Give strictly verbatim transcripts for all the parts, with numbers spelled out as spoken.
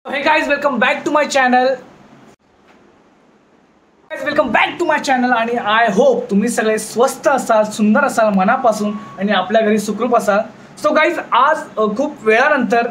Hey guys, welcome back to my channel. Guys, welcome back to my channel आणि I hope तुम्ही सगळे स्वस्त असाल, सुंदर असाल मनापासून आणि आपल्या घरी सुखरूप असाल. सो गाईज आज खूप वेळानंतर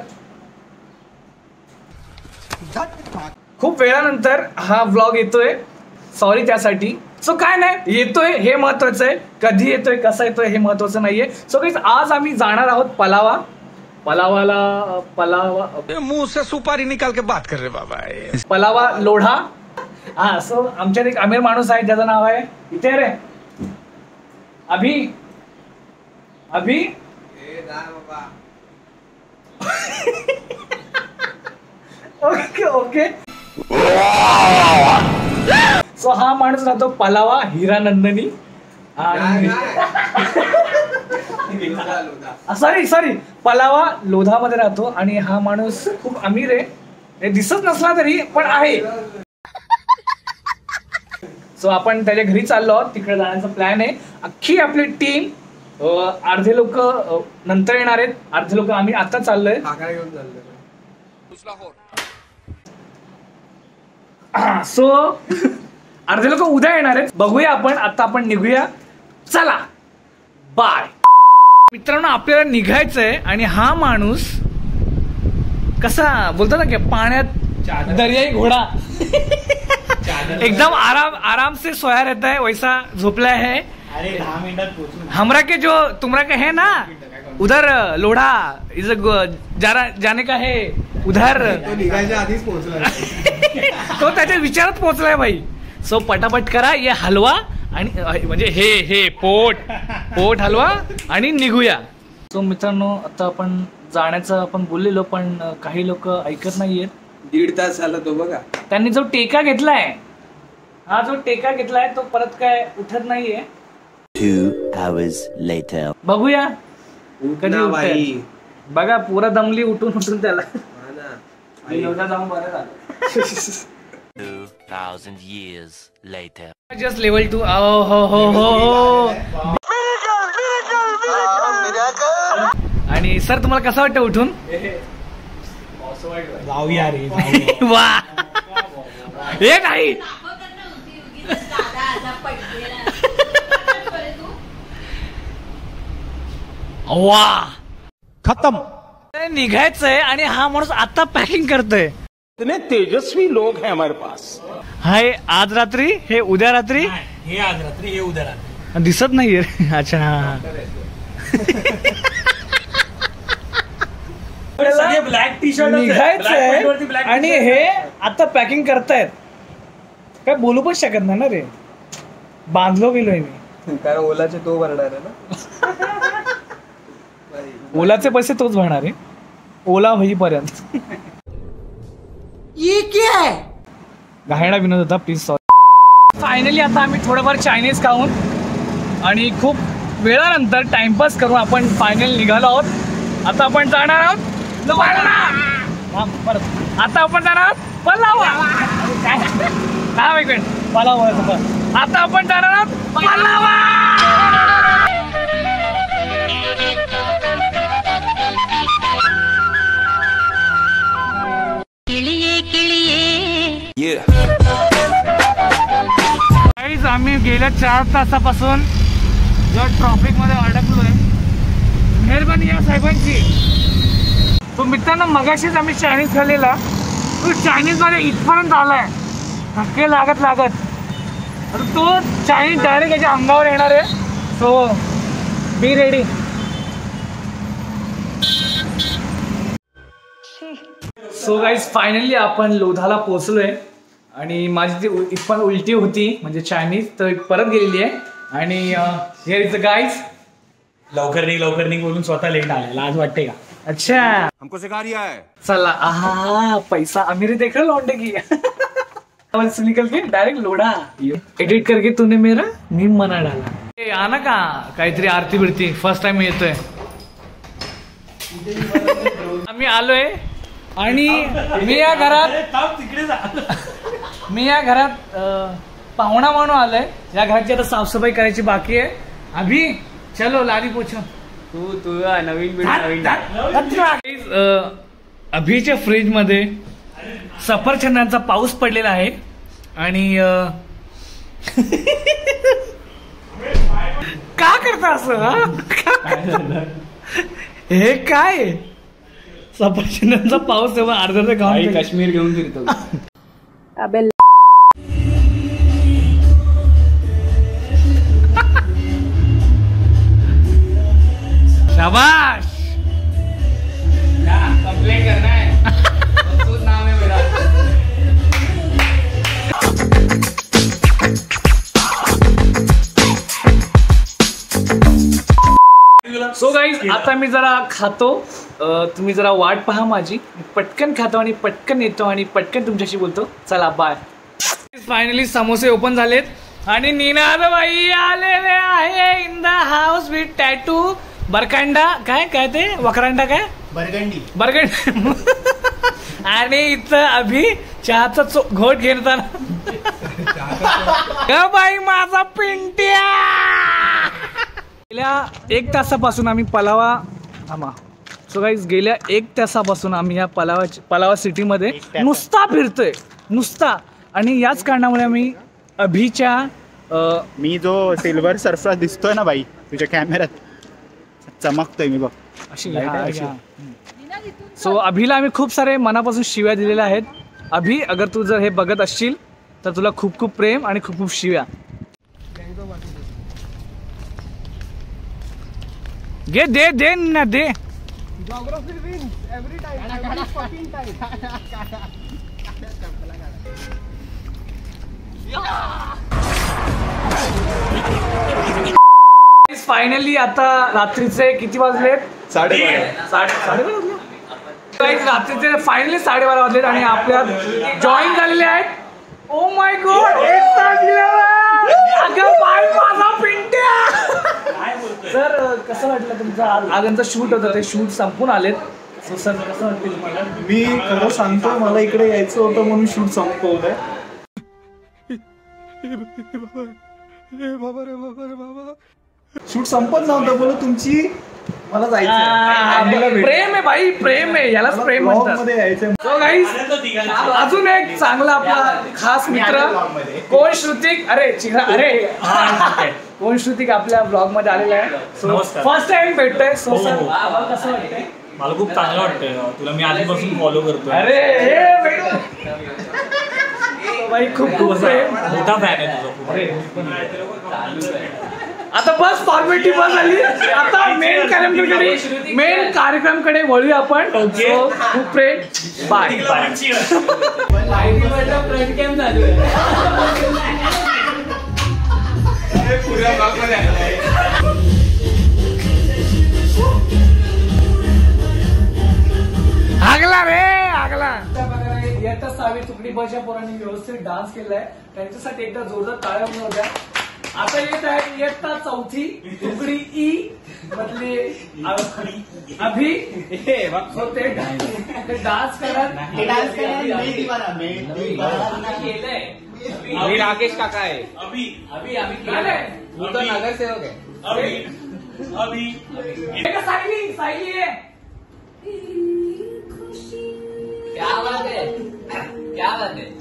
खूप वेळानंतर हा व्लॉग येतोय. सॉरी त्यासाठी. सो काय नाही, येतोय हे महत्वाचं आहे. कधी येतोय कसा येतोय हे महत्वाचं नाहीये. सो गाईज आज आम्ही जाणार आहोत पलावा. पलावाला पलावा मुंह से सुपारी निकाल के बात कर रहे बाबा. पलावा लोढा. हा सो आमच्यात एक अमीर माणूस आहे ज्याचं नाव आहे इथे रे Abhi Abhi okay okay. So हा माणूस राहतो पलावा हिरानंदनी. सॉरी सॉरी पलावा लोधा मध्ये राहतो आणि हा माणूस खूप अमीर आहे. हे दिसत नसला तरी पण आहे. सो आपण त्याच्या घरी चाललो आहोत. तिकडे जाण्याचा प्लॅन आहे. अख्खी आपली टीम. अर्धे लोक नंतर येणार आहेत, अर्धे लोक आम्ही आता चाललोय. सो अर्धे लोक उद्या येणार आहेत. बघूया आपण. आता आपण निघूया. चला बाय. मित्रांनो आपल्याला निघायचंय आणि हा माणूस कसा बोलतो ना की पाण्यात दर्याई घोडा एकदम आराम आराम से सोया रहता है वैसा झोपला है. अरे दहा मिनिटात पोहोचू. हमरा के जो तुमरा के है ना उधर लोढ़ा इज जारा जाने का है उधर. तो निघायच्या आधीच पोहोचला. तो त्याच्या विचारात पोहोचलाय भाई. सो पटापट करा ये हलवा आणि म्हणजे हे हे पोट पोट हलवा आणि निघूया. सो मित्रांनो आता आपण जाण्याचं आपण बोललेलो पण काही लोक ऐकत नाहीयेत. दीड तास झाला तो बघा. त्यांनी जो टेका घेतलाय हा जो टेका घेतलाय तो परत काय उठत नाहीये. Two hours later. बघूया कधी उठतंय. बघा पुरा दमली उठून उठून त्याला. जाऊन बरं झालं. Two thousand years later. Just level two. हो हो हो हो. आणि सर तुम्हाला कसं वाटतं उठून? जाऊया रे. वा हे नाही वा खत्म. निघायचंय आणि हा माणूस आता पॅकिंग करतोय. इतने तेजस्वी लोग हैं हमारे पास. हाय आज रात्री हे उद्या रात्री. हे आज रात्री हे उद्या रात्री. दिसत नाहीये. अच्छा हा सगळे ब्लॅक टी शर्ट निघायचंय आणि हे आता पॅकिंग करतायत. काय बोलू पण शकत नाही ना रे. बांधलो गेलोय मी. कारण ओलाचे तो भरणार आहे ना. ओलाचे पैसे तोच भरणार आहे ओला होईपर्यंत. घाणेरडा विनोद होता प्लीज सॉरी. फायनली आता आम्ही थोडंफार चायनीज खाऊन आणि खूप वेळानंतर टाइमपास करून आपण फायनल निघालो आहोत. आता आपण जाणार आहोत परत. आता आपण जाणार आहोत पलावा. काय एक मिनिट पलावा. आता आपण जाणार आहोत पलावा. आम्ही गेल्या चार तासापासून जर ट्रॉफिक मध्ये अडकलोय. मेहरबानी या साहेबांची. तो मित्रांनो मगाशीच आम्ही चायनीज खाल्लेला. तो चायनीज मध्ये इथपर्यंत आलाय धक्के लागत लागत. तो चायनीज डायरेक्ट याच्या अंगावर येणार आहे. So be ready. So guys finally आपण लोधाला पोहोचलोय आणि माझी ती इथपर्यंत उलटी होती म्हणजे चायनीज तर परत गेलेली आहे. आणि हिअर इज द गाईज. लवकर निघ लवकर निघ बोलून स्वतः लेट आला. लाज वाटते का? अच्छा हमको सिखा रिया है. चला आहा पैसा अमीरी देख रहे लौंडे की. निकल के डायरेक्ट लोढ़ा एडिट करके तूने मेरा मीम बना डाला. आना का काहीतरी आरती बिरती. फर्स्ट टाइम येतोय. आम्ही आलोय आणि मी या घरात मी या घरात पाहुणा म्हणून आलोय. या घराची आता साफसफाई करायची बाकी आहे. अभि चलो लादी पोछो. तू तुझा नवीन नवीन अभिच्या फ्रीज मध्ये सफरचंदांचा पाऊस पडलेला आहे आणि अं, का करता असं हा? का करता? हे काय सफरचंदांचा पाऊस तेव्हा अर्धा गाव काश्मीर घेऊन फिरतो. अबे शाबाश. कंप्लेंट करना है. तोच नाम है मेरा. सो गाईज आता मी जरा खातो. अं, तुम्ही जरा वाट पहा माझी. पटकन खातो आणि पटकन येतो आणि पटकन तुमच्याशी बोलतो. चला बाय. फायनली समोसे ओपन झालेत आणि निनाद बाई आलेले आहे in the house with tattoo. बरकांडा काय काय ते वकरांडा काय बरगंडी बरगंडी. आणि इथं अभि चहाचा चो- घोट घेताना ग बाई माझा पिंट्या. गेल्या एक तासापासून आम्ही पलावा थांबा सो गाईज गेल्या एक तासापासून आम्ही या पलावा पलावा सिटीमध्ये नुसता फिरतोय नुसता. आणि याच कारणामुळे आम्ही अभिच्या अं, मी जो सिल्वर सर्फराज दिसतोय ना बाई तुझ्या कॅमेऱ्यात चमकतोय मी बघ अशी Light आहे अशी. सो अभिला आम्ही खूप सारे मनापासून शिव्या दिलेल्या आहेत. अभि अगर तू जर हे बघत असशील तर तुला खूप खूप प्रेम आणि खूप खूप शिव्या. घे दे दे ना दे. फायनली आता रात्रीचे किती वाजलेत? साडेबारा साडे साडेबारा वाजले. Guys, रात्रीचे फायनली साडेबारा वाजलेत आणि आपल्या जॉईन झालेले आहेत. ओ माय गॉड अगं बाई माझा पिंट्या. सर कसं वाटलं तुमचं आज आज यांचं शूट होतं ते शूट संपून आलेत. सो सर कसं वाटतं तुम्हाला? मी खरं सांगतो मला इकडे यायचं होतं म्हणून शूट संपवलंय. शूट संपत नव्हतं बोल तुमची मला जायचं प्रेम आहे भाई प्रेम आहे यालाच प्रेम म्हणतात. मध्ये यायचं. So guys, अजून एक चांगला आपला खास मित्र कोण श्रुतिक. अरे चिघा अरे कोण श्रुतिक आपल्या ब्लॉग मध्ये आलेला आहे. सो फर्स्ट टाइम भेटतोय. सो सर कसं वाटतंय? मला खूप चांगलं वाटतंय. तुला मी आधीपासून फॉलो करतोय. अरे हे भेट भाई खूप खूप प्रेम. मोठा फॅन आहे तुझा. आता बस फॉर्मॅलिटी बस झाली. आता मेन कार्यक्रमाकडे मेन कार्यक्रमाकडे वळूया आपण. So, खूप प्रेम. Bye bye. आगला रे आगला. येता सहावी तुकडी बसच्या पोरांनी व्यवस्थित डान्स केलाय त्यांच्यासाठी एकदा जोरदार टाळ्या म्हणून द्या. आता येत आहे इयत्ता चौथी तुकडी ई मधली अभि. So ते डान्स करत केलंय. मी राकेश काका आहे. अभि अभि केलंय. मी तो नगरसेवक आहे. अभि अभि सायली सायली आहे. क्या बात है क्या बात है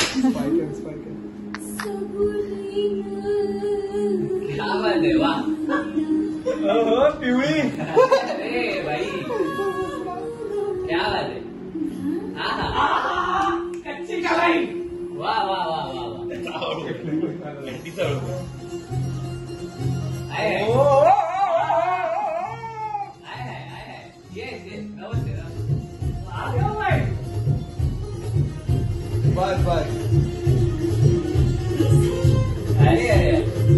क्या बात है वाह. पिवळी अरे भाई क्या बात है. हाँ हाँ कच्ची कलाई. वाह वाह वाह वाह वाह. आए आए आए आए यस यस नमस्ते नमस्ते. बस बस अरे अरे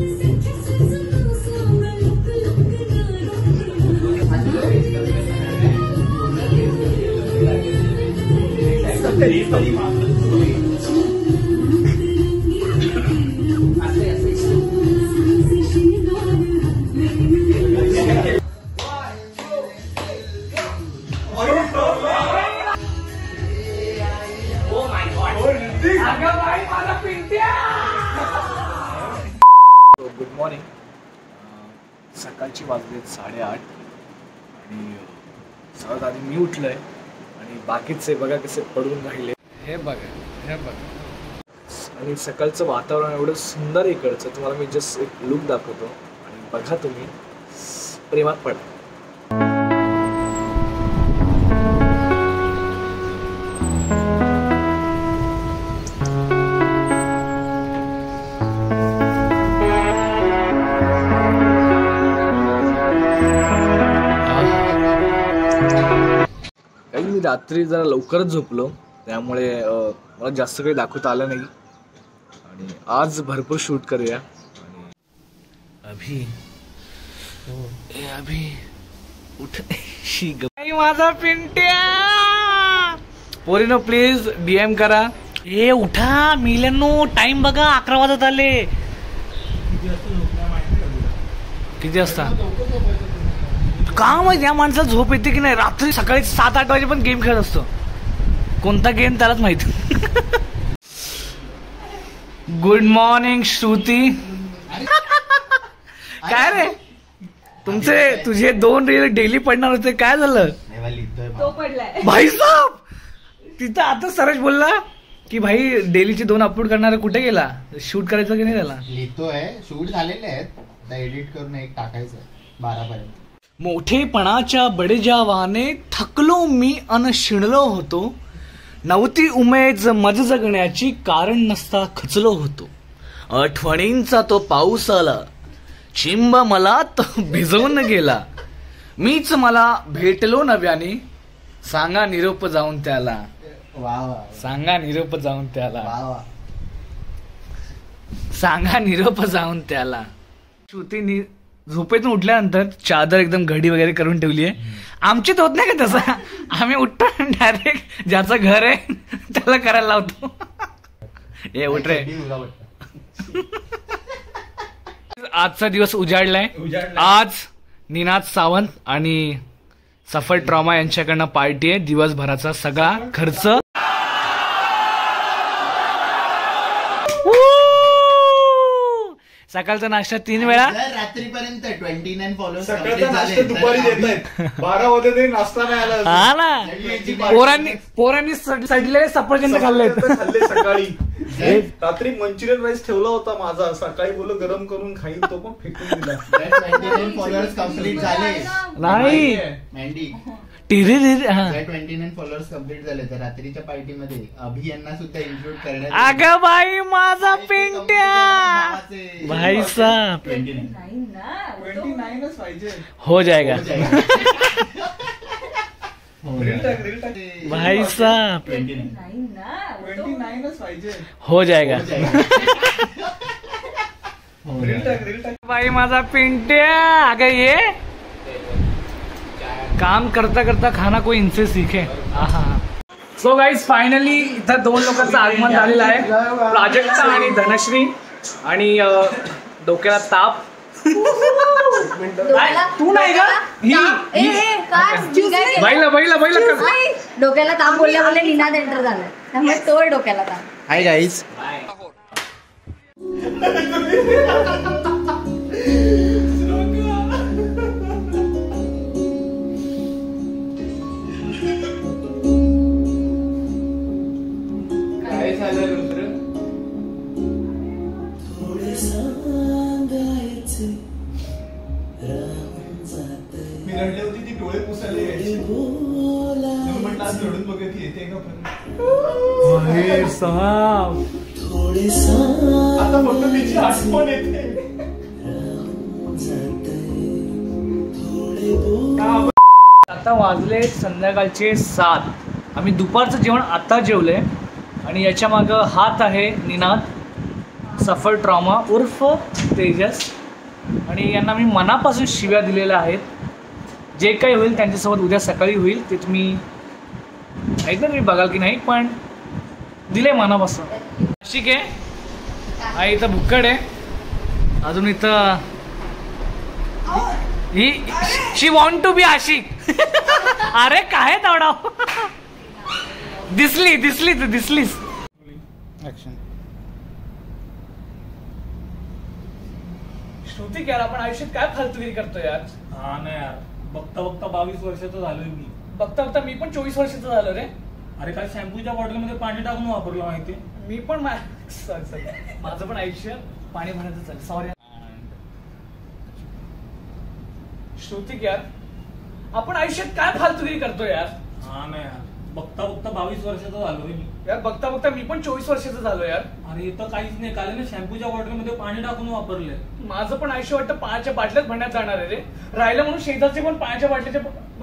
गुड मॉर्निंग. सकाळची वाजलेत साडेआठ आणि सर्वात आधी मी उठलोय आणि बाकीचे बघा कसे पडून राहिले. हे बघा हे बघ. आणि सकाळचं वातावरण एवढं सुंदर आहे इकडचं. तुम्हाला मी जस्ट एक लुक दाखवतो आणि बघा तुम्ही प्रेमात पडा. काही मी रात्री जरा लवकरच झोपलो त्यामुळे मला जास्त काही दाखवता आलं नाही आणि आज भरपूर शूट करूया. अभी ए अभी उठ शी ग माझा पिंट्या. पोरीनो प्लीज डीएम करा. ए उठा मिलेनो, टाइम बघा अकरा वाजत आले. किती वाजता का माहिती या माणसाला झोप येते की नाही. रात्री सकाळी सात आठ वाजे पण गेम खेळत असतो. कोणता गेम त्यालाच माहिती. Good morning Shruti. काय रे तुमचे तुझे दोन रील डेली पडणार होते, काय झालं. तो पडलाय भाई साहब. तिथं आता सरच बोलला की भाई डेलीचे दोन अपलोड करणार, कुठे गेला. शूट करायचं की नाही त्याला. लिहितोय, शूट झालेले आहेत, आता एडिट करून एक टाकायचं बारा पर्यंत. मोठेपणाच्या बडेजावाने थकलो मी अन शिणलो होतो. नव्हती उमेद मज जगण्याची, कारण नसता खचलो होतो. आठवणींचा तो पाऊस आला, चिंब मला तो भिजवून गेला. मीच मला भेटलो नव्याने, सांगा निरोप जाऊन त्याला. वा वा सांगा निरोप जाऊन त्याला. वा वा. सांगा निरोप जाऊन त्याला. श्रुती झोपेतून उठल्यानंतर चादर एकदम घडी वगैरे करून ठेवली आहे. आमचीच होत नाही का तसं. आम्ही उठतो डायरेक्ट ज्याचं घर आहे त्याला करायला लावतो. ए उठ रे. आजचा दिवस उजाडलाय. आज निनाद सावंत आणि सफल ट्रॉमा यांच्याकडनं पार्टी आहे. दिवसभराचा सगळा खर्च. सकाळचा नाश्ता तीन वेळा. रात्रीपर्यंत ट्वेंटी नाईन फॉलोअर्स सकाळचा नाश्ता दुपारी देत आहेत. बारा वाजता तरी नाश्ता नाही आला. हा ना. पोरांनी पोरांनी सडलेले सफरचंद खाल्ले खाल्ले सकाळी. रात्री मंचुरियन राईस ठेवला होता माझा, सकाळी बोललो गरम करून खाईन, तो पण फेकून दिला. ट्वेंटी नाईन फॉलोअर्स कम्प्लीट झाले. नाही मॅन्डी टिरे रे. हा ट्वेंटी नाईन फॉलोअर्स कम्प्लीट झाले. तर रात्रीच्या पार्टीमध्ये अभि यांना सुद्धा इन्क्लूड करण्यात. अगं बाई माझा पिंट्या. भाई साहब ट्वेंटी नाईन नाही ना ट्वेंटी नाईनच पाहिजे. हो जाएगा भाई साहब. ट्वेंटी नाईन नाही ना ट्वेंटी नाईनच पाहिजे. हो जाएगा भाई माझा पिंट्या. अगं ये काम करता करता खाना कोई इनसे सीखे. सो गाईज फायनली इथं दोन लोकांचं आगमन झालेलं आहे. प्राजक्ता आणि धनश्री. आणि डोक्याला ताप. तू नाही का बैला बैला बैला डोक्याला ताप बोलल्या बोलले निनाद एंटर झालाय त्यामुळे तोड डोक्याला ताप. Hi guys. काय झालं रुद्र. मी रडले होती, ती डोळे पुसायला यायची. म्हटलं आज रडून बघत येते का पण. आता म्हणतो तिची आठवण येते. आता वाजले संध्याकाळचे सात. आम्ही दुपारचं जेवण आता जेवलंय. आणि याच्या मागं हात आहे निनाद सफल ट्रॉमा उर्फ तेजस. आणि यांना मी मनापासून शिव्या दिलेल्या आहेत. जे काही होईल त्यांच्यासोबत उद्या सकाळी होईल ते तुम्ही ऐकलं तुम्ही बघाल की नाही, पण दिले मनापासून. आशिक आहे हा इथं भुक्कड आहे. अजून इथं ही शी वॉन्ट टू बी आशिक. अरे काय तेवढा दिसली दिसली तू दिसलीस. श्रुती यार आपण आयुष्यात काय फालतूगिरी करतो यार. हा ना यार, बघता बघता बावीस वर्षाचं झालोय मी. बघता बघता मी पण चोवीस वर्षाचा झालो रे. अरे काय शॅम्पूच्या बॉटलमध्ये पाणी टाकून वापरलं माहिती. मी पण सॉरी सॉरी माझं पण आयुष्य पाणी भरायचं चालेल. सॉरी श्रुतिक यार, आपण आयुष्यात काय फालतुगिरी करतो यार. हा ना यार, बघता बघता बावीस वर्षाचा झालोय मी यार. बघता बघता मी पण चोवीस वर्षाचा झालो यार. अरे इथं काहीच नाही, काल ना शॅम्पूच्या बॉटलमध्ये पाणी टाकून वापरले. माझं पण आयुष्य वाटतं पाण्याच्या बाटल्यात भरण्यात जाणार आहे रे. राहिलं म्हणून शेजारचे पण पाण्याच्या बाटल्याच्या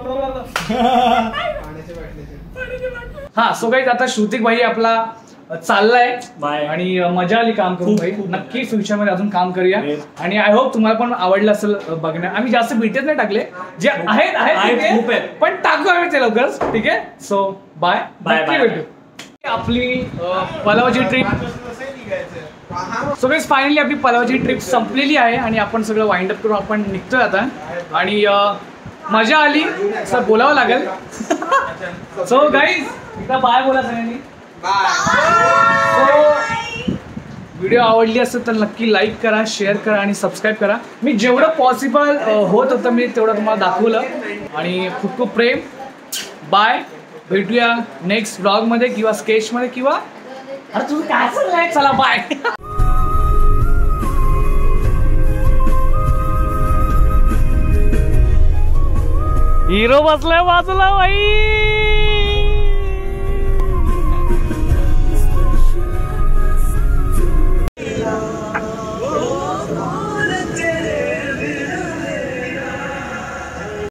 हा. सो गाईज आता श्रुतिक भाई आपला चाललाय बाय. आणि मजा आली काम करून खूप- भाई. खूप नक्की फ्युचर मध्ये अजून काम करूया Yes. आणि आय होप तुम्हाला पण आवडलं असेल बघण्या. आम्ही जास्त बीटीएस नाही टाकले, जे आहेत आहेत आहेत, ठीक आहे. खूप आहेत. पण टाकू आम्ही ते लवकर. ठीक आहे. सो बाय Bye, नक्की bye. भेटू. आपली अं, पलावची ट्रिप. सो गाईज फायनली आपली पलावची ट्रिप संपलेली आहे आणि आपण सगळं वाइंड अप करून आपण निघतोय आता. आणि अं, मजा आली सर बोलावं लागेल. सो गाईज एकदा बाय बोला सगळ्यांनी. व्हिडिओ आवडली असेल तर नक्की लाईक करा, शेअर करा आणि सबस्क्राईब करा. मी जेवढं पॉसिबल होत होतं मी तेवढं तुम्हाला दाखवलं. आणि खूप खूप प्रेम. बाय. भेटूया नेक्स्ट ब्लॉगमध्ये किंवा स्केचमध्ये किंवा अरे तुझं काय चाललंय. चला बाय. हिरो बसलाय बाजूला बाई.